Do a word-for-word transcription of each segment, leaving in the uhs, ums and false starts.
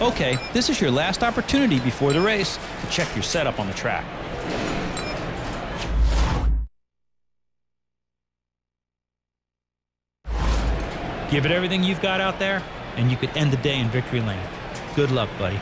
Okay, this is your last opportunity before the race to check your setup on the track. Give it everything you've got out there, and you could end the day in victory lane. Good luck, buddy.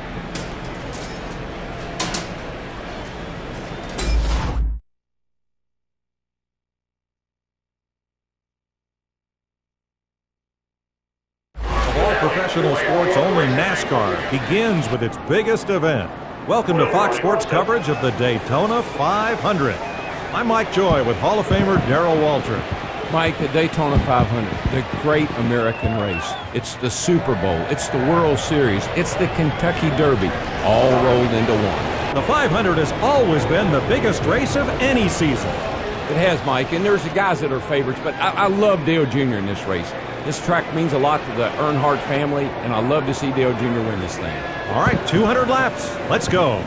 Professional sports only NASCAR begins with its biggest event. Welcome to Fox Sports coverage of the Daytona five hundred. I'm Mike Joy with Hall of Famer Darrell Waltrip. Mike, the Daytona five hundred, the great American race. It's the Super Bowl, it's the World Series, it's the Kentucky Derby, all rolled into one. The five hundred has always been the biggest race of any season. It has, Mike, and there's the guys that are favorites, but I, I love Dale Junior in this race. This track means a lot to the Earnhardt family, and I love to see Dale Junior win this thing. All right, two hundred laps. Let's go.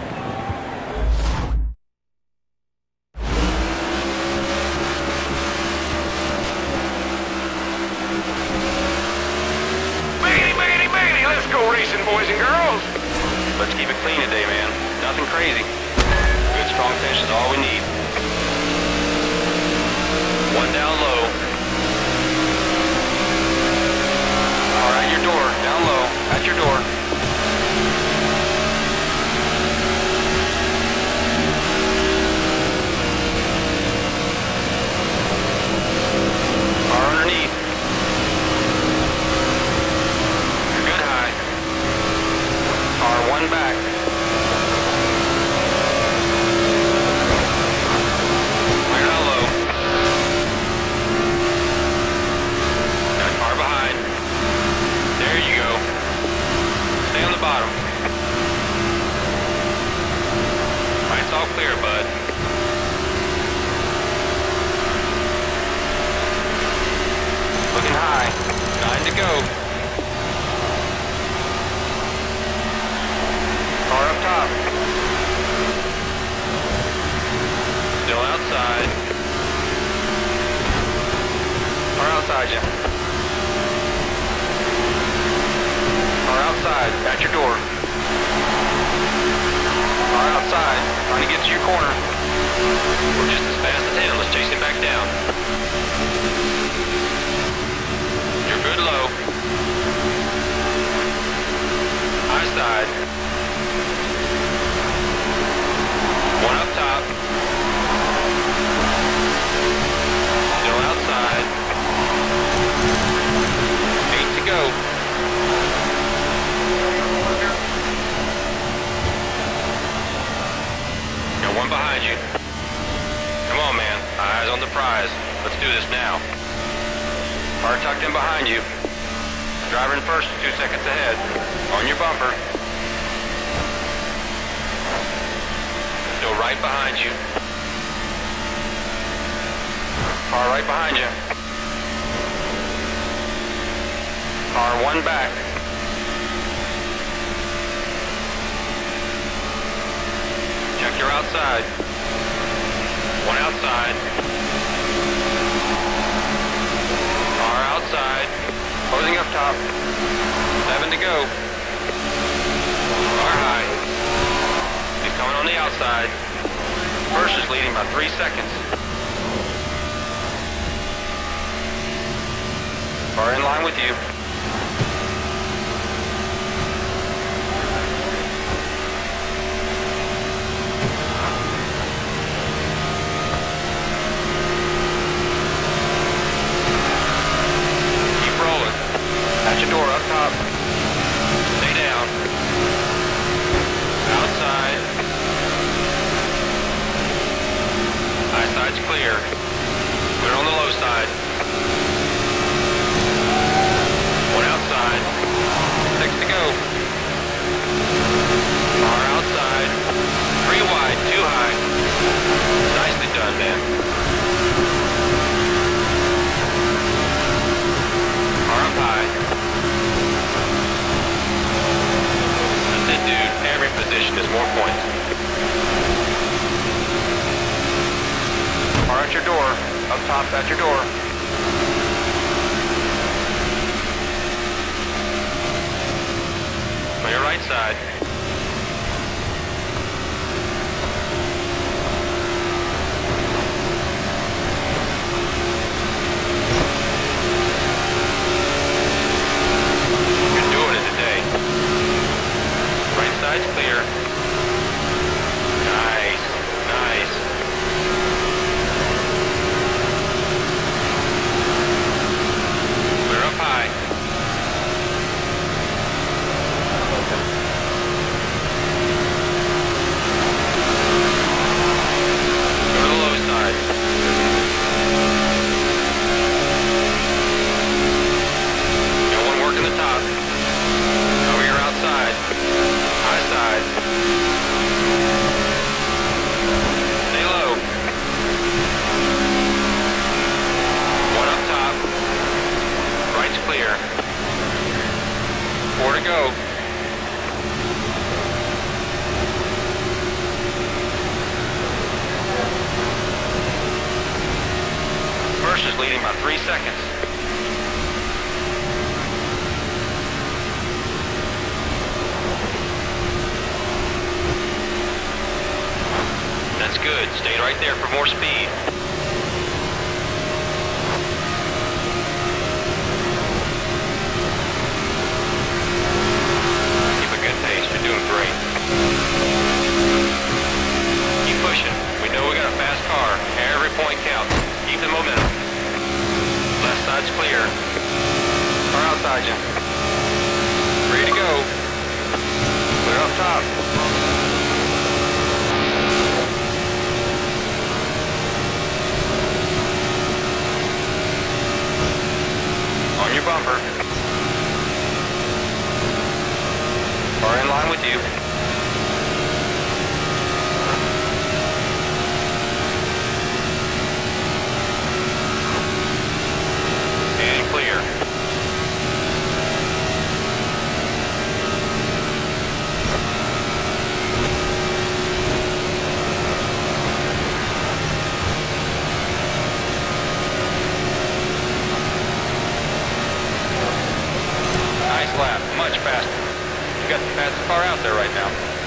Biggity, biggity, biggity. Let's go racing, boys and girls. Let's keep it clean today, man. Nothing crazy. Good, strong finish is all we need. One down low. All right, your door, down low, at your door. Car underneath. Good high. Car one back. Clear down low. Got a car behind. There you go. Stay on the bottom. Light's all clear, bud. Looking high. Nine to go. Car up top. Still outside. Car outside you. Car outside, at your door. Car outside, trying to get to your corner. We're just as fast as him, let's chase him back down. You're good low. High side. One up top. Still outside. Eight to go. Got one behind you. Come on, man. Eyes on the prize. Let's do this now. Car tucked in behind you. Driver in first, two seconds ahead. On your bumper. Still right behind you. Car right behind you. Car one back. Check your outside. One outside. Car outside. Closing up top. Seven to go. Car high. He's coming on the outside. First is leading by three seconds. Car in line with you. At your door, up top. Stay down. Outside. High side's clear. Clear on the low side. One outside. Six to go. Car outside. Three wide, two high. Nicely done, man. Car up high. Dude, every position is more points. Car at your door. Up top at your door. On your right side. You're doing it today. Right side's clear. Nice, nice. Clear up high. Go to the low side. Got one working the top. Cover your outside. High side. Stay low. One up top. Right's clear. Four to go. First is leading by three seconds. That's good. Stay right there for more speed. Keep a good pace. You're doing great. Keep pushing. We know we got a fast car. Every point counts. Keep the momentum. Left side's clear. Car outside you. Ready to go. Clear up top. On your bumper. Car in line with you. And clear. Nice lap, much faster. You got the fastest car out there right now.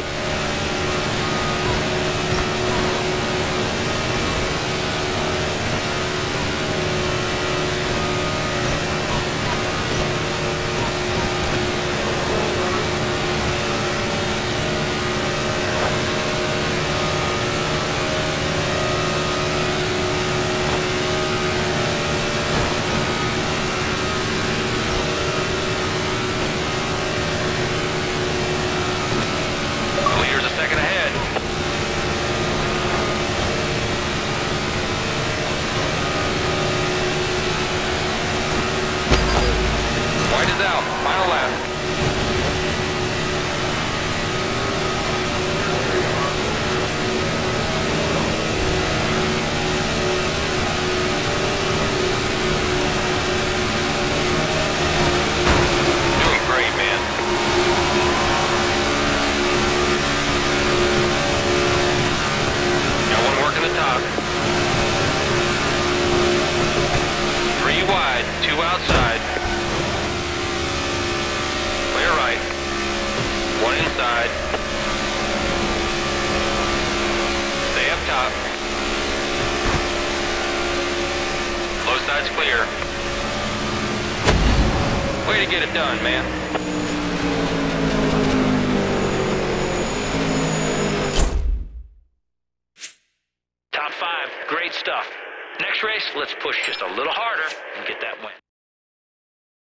inside. Stay up top. Low side's clear. Way to get it done, man. Top five, great stuff. Next race, let's push just a little harder and get that win.